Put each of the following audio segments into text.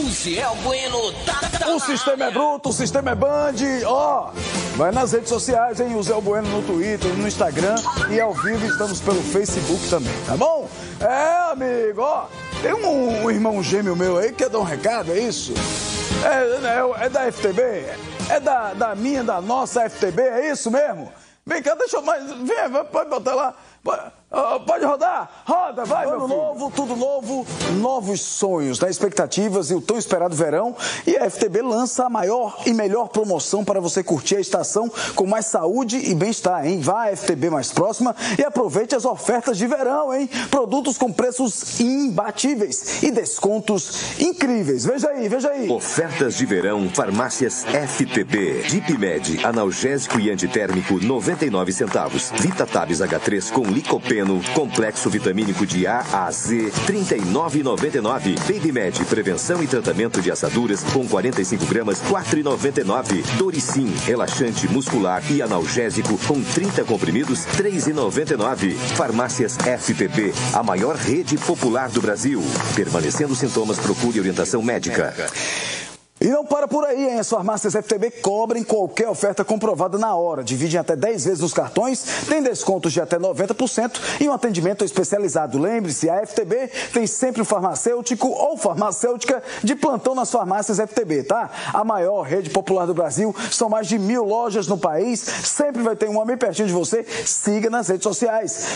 O Ciel Bueno tá O sistema é bruto, o sistema é Band. Ó, vai nas redes sociais, hein? O Zé Bueno no Twitter, no Instagram e ao vivo estamos pelo Facebook também, tá bom? É, amigo, ó, tem um irmão gêmeo meu aí que quer dar um recado, é isso? É da FTB? É da minha, da nossa FTB, é isso mesmo? Vem cá, deixa eu mais. Vem, pode botar lá. Pode rodar? Roda, vai, meu filho. Ano novo, tudo novo, novos sonhos, né? Expectativas e o tão esperado verão. E a FTB lança a maior e melhor promoção para você curtir a estação com mais saúde e bem-estar, hein? Vá à FTB mais próxima e aproveite as ofertas de verão, hein? Produtos com preços imbatíveis e descontos incríveis. Veja aí, veja aí. Ofertas de verão, farmácias FTB. Dipmed, analgésico e antitérmico, 99 centavos. Vitatabs H3 com licopeno, complexo vitamínico de A a Z, R$ 39,99. Babymed, prevenção e tratamento de assaduras, com 45 gramas, R$ 4,99. Doricin, relaxante muscular e analgésico, com 30 comprimidos, R$ 3,99. Farmácias FTB, a maior rede popular do Brasil. Permanecendo sintomas, procure orientação médica. E não para por aí, hein? As farmácias FTB cobrem qualquer oferta comprovada na hora, dividem até 10 vezes os cartões, tem descontos de até 90% e um atendimento especializado. Lembre-se, a FTB tem sempre um farmacêutico ou farmacêutica de plantão nas farmácias FTB, tá? A maior rede popular do Brasil, são mais de 1.000 lojas no país, sempre vai ter uma bem pertinho de você. Siga nas redes sociais,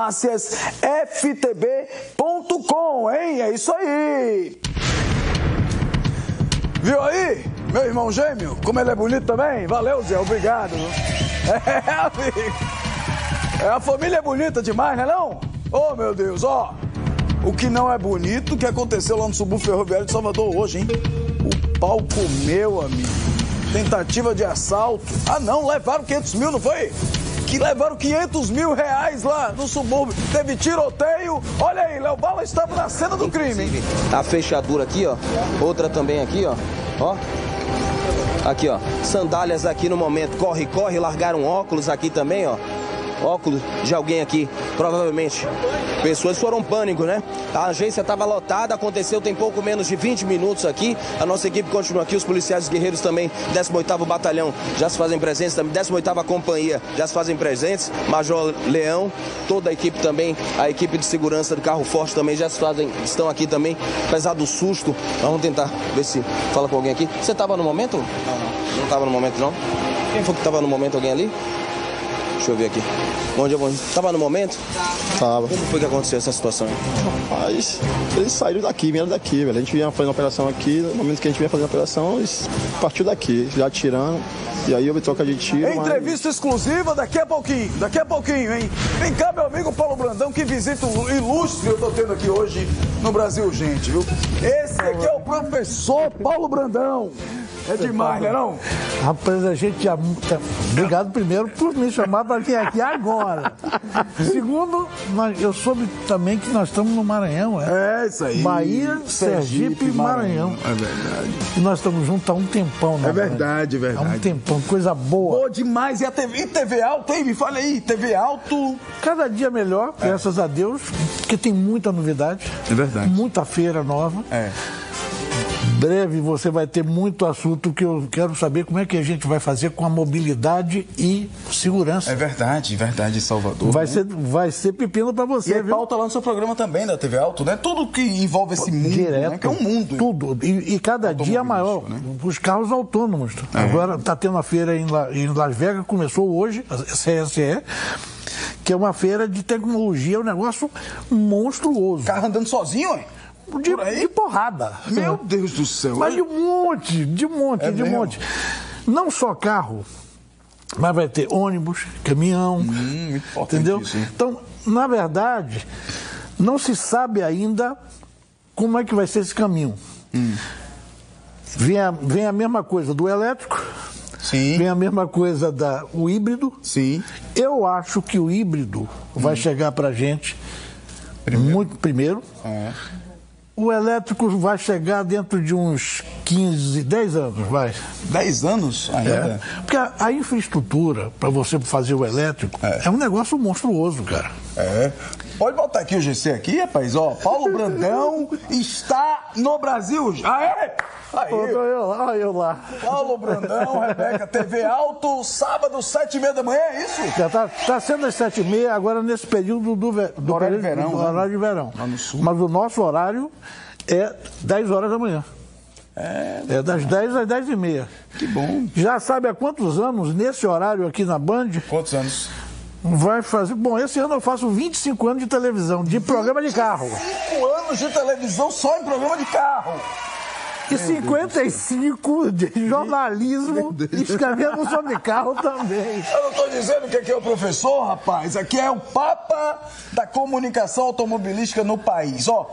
farmáciasftb.com, hein? É isso aí! Viu aí, meu irmão gêmeo? Como ele é bonito também? Valeu, Zé, obrigado. Amigo. A família é bonita demais, não é não? Oh, meu Deus, ó. O que não é bonito, que aconteceu lá no subúrbio ferroviário de Salvador hoje, hein? O pau comeu, amigo. Tentativa de assalto. Ah, não, levaram 500 mil, não foi? Que levaram 500 mil reais lá no subúrbio. Teve tiroteio. Olha aí, Léo Bala estava na cena do crime, hein? A fechadura aqui, ó. Outra também aqui, ó. Ó. Aqui, ó. Sandálias aqui no momento. Corre, corre. Largaram óculos aqui também, ó. Óculos de alguém aqui, provavelmente. Pessoas foram pânico, né? A agência estava lotada, aconteceu tem pouco menos de 20 minutos aqui. A nossa equipe continua aqui, os policiais guerreiros também, 18º Batalhão, já se fazem presentes, também 18ª Companhia já se fazem presentes. Major Leão, toda a equipe também, a equipe de segurança do Carro Forte também já se fazem, estão aqui também, apesar do susto. Vamos tentar ver se fala com alguém aqui. Você estava no momento? Não estava no momento, não? Quem foi que estava no momento? Alguém ali? Deixa eu ver aqui. Bom dia, bom dia. Tava no momento? Tava. Como foi que aconteceu essa situação aí? Rapaz, eles saíram daqui, vieram daqui, velho. A gente vinha fazendo a operação aqui, no momento que a gente vinha fazendo a operação, eles partiu daqui, já atirando. E aí houve troca de tiro. Entrevista exclusiva daqui a pouquinho, hein? Vem cá, meu amigo Paulo Brandão, que visita ilustre eu tô tendo aqui hoje no Brasil, gente, viu? Esse aqui é o professor Paulo Brandão. É demais, né, não? Rapaz, a gente já... Obrigado primeiro por me chamar para vir aqui agora. Segundo, eu soube também que nós estamos no Maranhão, é? É, isso aí. Bahia, Sergipe e Maranhão. É verdade. E nós estamos juntos há um tempão, né? É verdade, é verdade. Há um tempão, coisa boa. Boa demais. E a TV Alto, hein? Me fala aí, TV Alto... Cada dia melhor, graças a Deus, porque tem muita novidade. É verdade. Muita feira nova. É. Breve você vai ter muito assunto que eu quero saber como é que a gente vai fazer com a mobilidade e segurança. É verdade, Salvador. Vai ser pepino para você, e viu? Pauta lá no seu programa também, da TV Alto, né? Tudo que envolve esse mundo, direto, né? Que é um mundo. Tudo. E cada dia maior. Né? Os carros autônomos. Agora está tendo uma feira em Las Vegas, começou hoje, a CSE, que é uma feira de tecnologia, um negócio monstruoso. Carro andando sozinho, hein? De porrada. Meu Deus do céu. Mas de um monte. Não só carro, mas vai ter ônibus, caminhão, entendeu? Isso, então, na verdade, não se sabe ainda como é que vai ser esse caminho. Vem a mesma coisa do elétrico, sim. Vem a mesma coisa o híbrido. Sim. Eu acho que o híbrido vai chegar pra gente primeiro. O elétrico vai chegar dentro de uns 10 anos, vai. 10 anos ainda? Porque a infraestrutura para você fazer o elétrico é um negócio monstruoso, cara. Pode botar aqui o GC aqui, rapaz, ó. Paulo Brandão está no Brasil. Aê! Aí. Olha eu lá. Paulo Brandão, Rebeca, TV Alto, sábado, 7h30 da manhã, é isso? Já tá sendo às 7h30, agora nesse período do horário de verão. Do horário de verão. Lá no sul. Mas o nosso horário é 10 horas da manhã. É das 10 às 10h30. Que bom. Já sabe há quantos anos nesse horário aqui na Band? Quantos anos? Vai fazer. Bom, esse ano eu faço 25 anos de televisão, de programa de carro. 5 anos de televisão só em programa de carro. E 55 de jornalismo, escrevendo sobre carro também. Eu não estou dizendo que aqui é o professor, rapaz. Aqui é o papa da comunicação automobilística no país. Ó,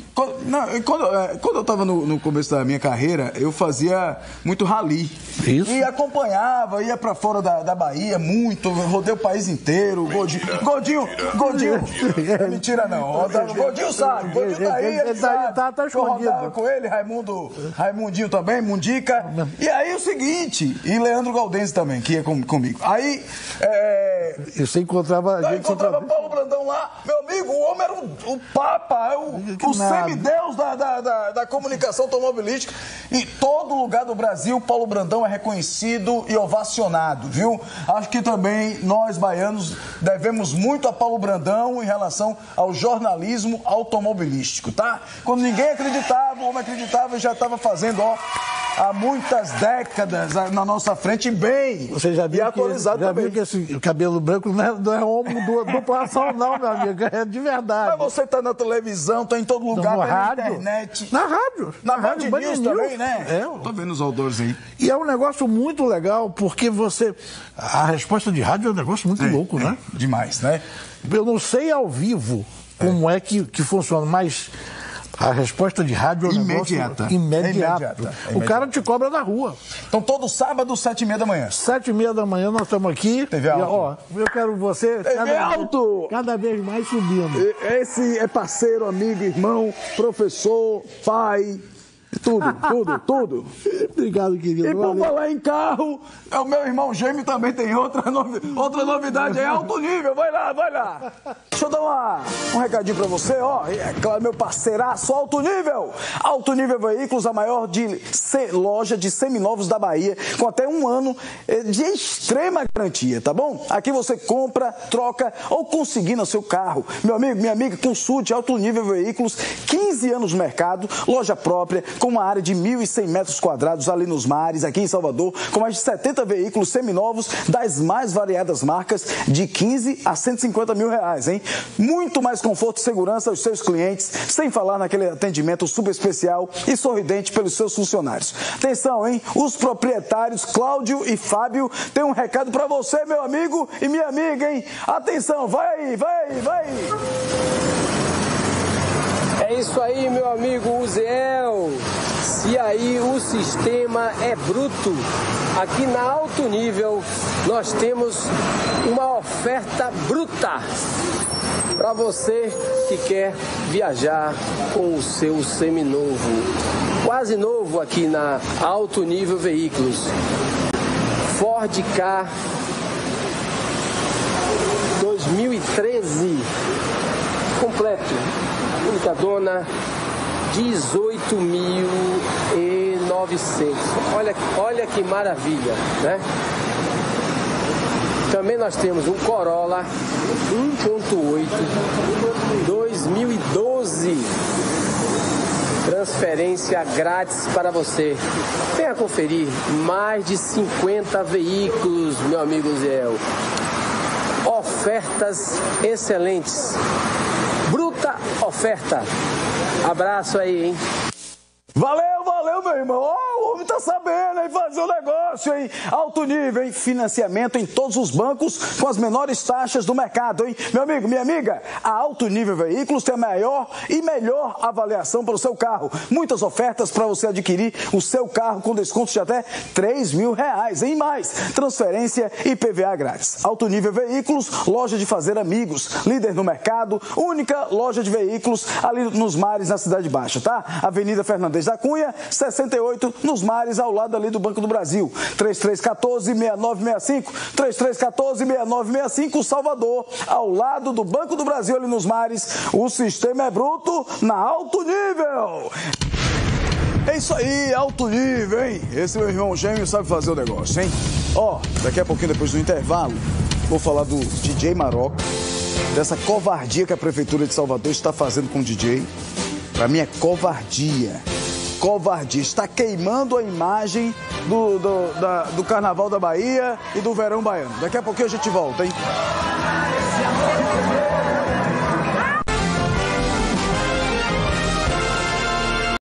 quando eu estava no começo da minha carreira, eu fazia muito rally. Isso. E acompanhava, ia para fora da Bahia, muito, rodei o país inteiro. Gordinho. Não é mentira, não. Gordinho sabe, Gordinho tá aí, ele sabe. Tá escondido. Eu rodava com ele, Raimundinho também, Mundica. E aí o seguinte, e Leandro Galdense também, que ia comigo. Aí, você encontrava... Paulo Brandão lá, meu amigo, o homem era o papa, o semideus da comunicação automobilística. Em todo lugar do Brasil, Paulo Brandão é reconhecido e ovacionado, viu? Acho que também nós, baianos, devemos muito a Paulo Brandão em relação ao jornalismo automobilístico, tá? Quando ninguém acreditava, o homem acreditava e já estava fazendo, ó, há muitas décadas na nossa frente, bem. Você já viu, viu que esse cabelo branco não é homem duplação, não, meu amigo. É de verdade. Mas você tá na televisão, tá em todo lugar, tá na internet. Na rádio. Na Band News também, né? Tô vendo os outdoors aí. E é um negócio muito legal, porque a resposta de rádio é um negócio muito louco, né? Demais, né? Eu não sei ao vivo como é que funciona, mas... A resposta de rádio é um imediata. Imediata. O cara te cobra na rua. Então, todo sábado, 7h30 da manhã. 7h30 da manhã, nós estamos aqui. TV Alto. Ó, eu quero você cada vez mais subindo. Esse é parceiro, amigo, irmão, professor, pai... Tudo. Obrigado, querido. E por falar em carro, o meu irmão gêmeo também tem outra novidade, é alto nível, vai lá. Deixa eu dar um recadinho pra você, ó, é claro, meu parceiraço, Alto Nível. Alto Nível Veículos, a maior loja de seminovos da Bahia, com até 1 ano de extrema garantia, tá bom? Aqui você compra, troca ou consigna seu carro. Meu amigo, minha amiga, consulte Alto Nível Veículos, 15 anos no mercado, loja própria, com uma área de 1.100 metros quadrados ali nos mares, aqui em Salvador, com mais de 70 veículos seminovos das mais variadas marcas, de 15 a 150 mil reais, hein? Muito mais conforto e segurança aos seus clientes, sem falar naquele atendimento super especial e sorridente pelos seus funcionários. Atenção, hein? Os proprietários Cláudio e Fábio têm um recado para você, meu amigo e minha amiga, hein? Atenção, vai aí. É isso aí, meu amigo Uziel. Se aí o sistema é bruto, aqui na Alto Nível nós temos uma oferta bruta para você que quer viajar com o seu seminovo. Quase novo aqui na Alto Nível Veículos. Ford Ka 2013 completo. Única dona, 18.900. Olha que maravilha, né? Também nós temos um Corolla 1.8 2012. Transferência grátis para você. Venha conferir mais de 50 veículos, meu amigo Zé. Ofertas excelentes. Bruta oferta. Abraço aí, hein? Valeu, meu irmão. O homem tá sabendo, hein? Fazer um negócio, hein? Alto nível, hein? Financiamento em todos os bancos com as menores taxas do mercado, hein? Meu amigo, minha amiga, a Alto Nível Veículos tem a maior e melhor avaliação para o seu carro. Muitas ofertas para você adquirir o seu carro com descontos de até R$3.000, em mais. Transferência e PVA grátis. Alto Nível Veículos, loja de fazer amigos. Líder no mercado, única loja de veículos ali nos mares, na Cidade Baixa, tá? Avenida Fernandes da Cunha, 68, nos mares, ao lado ali do Banco do Brasil. 3314-6965, 3314-6965, Salvador, ao lado do Banco do Brasil, ali nos mares. O sistema é bruto na alto nível. É isso aí, alto nível, hein? Esse meu irmão gêmeo sabe fazer o negócio, hein? Ó, daqui a pouquinho, depois do intervalo, vou falar do DJ Maroca, dessa covardia que a Prefeitura de Salvador está fazendo com o DJ. Pra mim é covardia. Covardia. Está queimando a imagem do Carnaval da Bahia e do Verão Baiano. Daqui a pouquinho a gente volta, hein?